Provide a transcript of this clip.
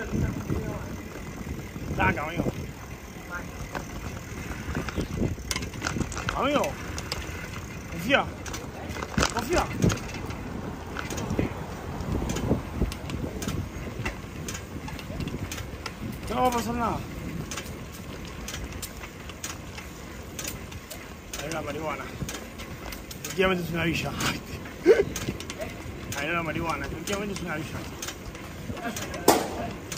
Raga, io. Io. Via. Via. Ciao, passa là. È la marijuana. Effettivamente su una liscia. È la marijuana, effettivamente su una liscia.